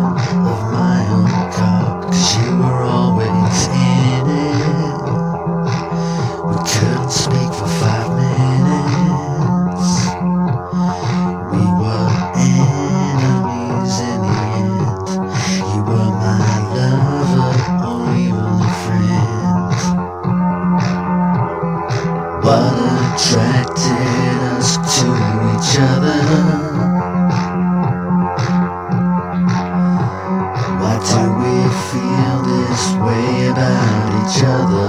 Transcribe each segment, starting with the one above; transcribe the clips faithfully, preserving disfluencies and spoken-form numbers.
of my own cock, 'cause you were always in it. We couldn't speak for five minutes. We were enemies in the end. You were my lover, or even a friend. What attracted us to each other? Why do we feel this way about each other?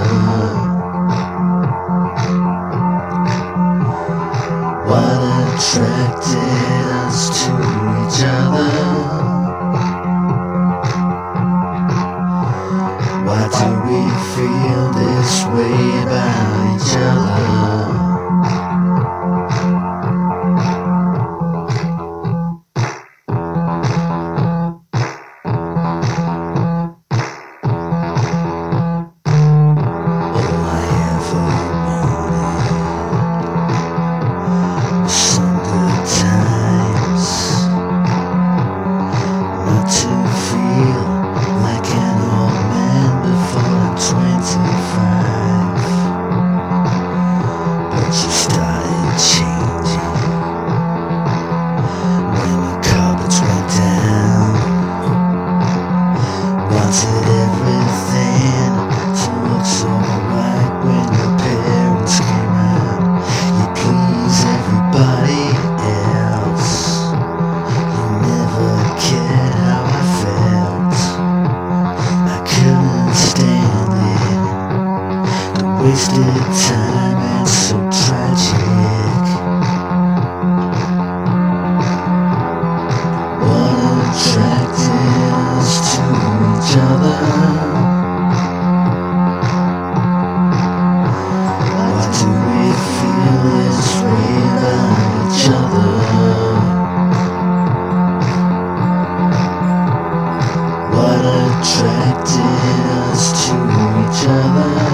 What attracted us to each other? Why do we feel this way about each other? Wanted everything to look so right when your parents came out. You please everybody else. You never cared how I felt. I couldn't stand it. The wasted time and so tragic. What attracted us to each other? Why do we feel this way about each other? What attracted us to each other?